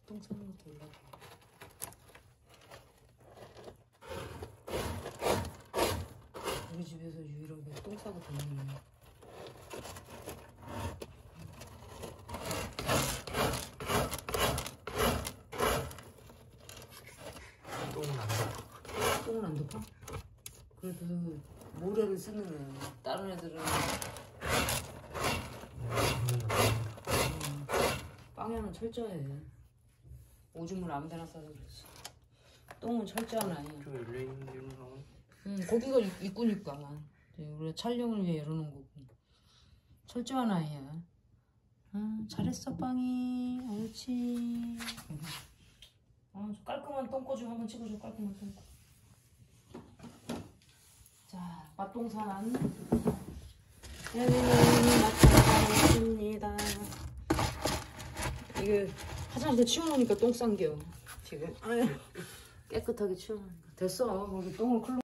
똥 싸는 것도 올라가. 우리 집에서 유일하게 똥 싸고 다니는. 똥은 안 덮어. 똥은 안 덮어? 그래도 모래를 쓰는 거야. 다른 애들은 빵야는 철저해. 오줌을 아무데나 싸서 그러지. 똥은 철저한 아이야. 좀 열려있는 데로 나오네. 거기가 입구니까. 우리가 촬영을 위해 열어놓은 거고. 철저한 아이야. 잘했어 빵이. 옳지. 깔끔한 똥꼬 좀 한번 찍어줘. 깔끔한 똥꼬. 자, 맛동산 나타났습니다. 이게 화장실 치워놓으니까 똥 싼겨 지금. 아유, 깨끗하게 치워놓으니까 됐어. 거기 똥을 클로